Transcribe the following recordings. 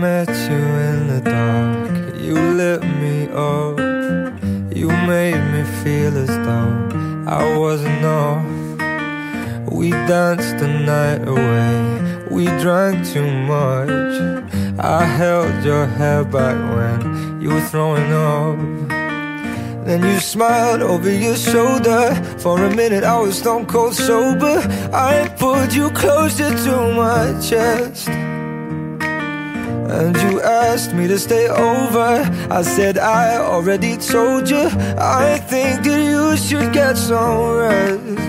met you in the dark, you lit me up. You made me feel as though I wasn't off. We danced the night away, we drank too much. I held your hair back when you were throwing up. Then you smiled over your shoulder. For a minute I was stone cold sober. I pulled you closer to my chest, and you asked me to stay over. I said I already told you, I think that you should get some rest.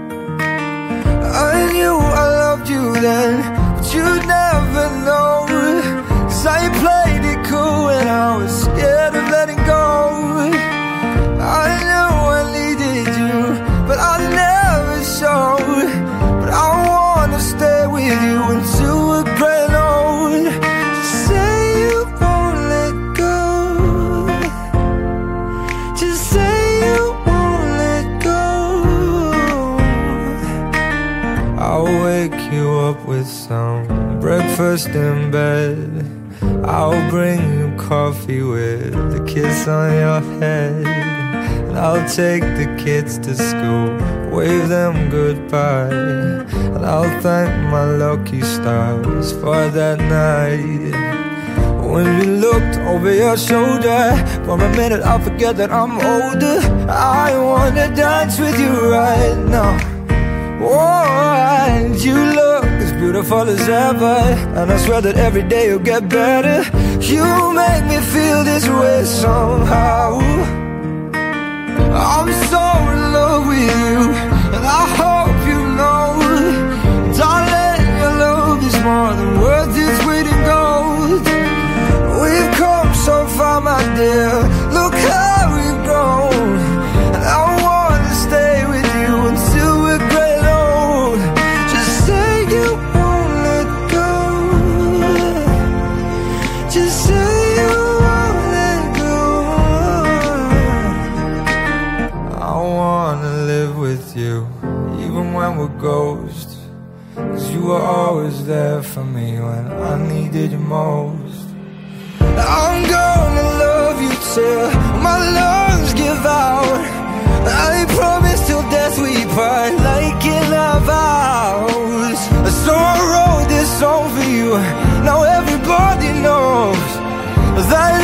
I knew I loved you then, but you'd never know, 'cause I played it cool when I was scared of letting go. I knew I needed you, but I never showed. But I wanna stay with you until we're growing old. Just say you won't let go. Just say you won't let go. I'll wake you up with some breakfast in bed. I'll bring you coffee with a kiss on your head. And I'll take the kids to school, wave them goodbye. And I'll thank my lucky stars for that night. When you looked over your shoulder, for a minute I forget that I'm older. I wanna dance with you right now. Oh, and you look as beautiful as ever, and I swear that every day you'll get better. You make me feel this way somehow. I'm so in love with you, and I hope you know, darling, your love is more than worth its weight in gold. We've come so far, my dear, look how we've grown. And I wanna stay with you until we're great old. Just say you won't let go. Just say you won't let go. I wanna live with you, even when we're ghosts, 'cause you were always there for me when I needed you most. I'm gonna love you till my lungs give out. I promise till death we part, like in our vows. So I wrote this song for you, now everybody knows that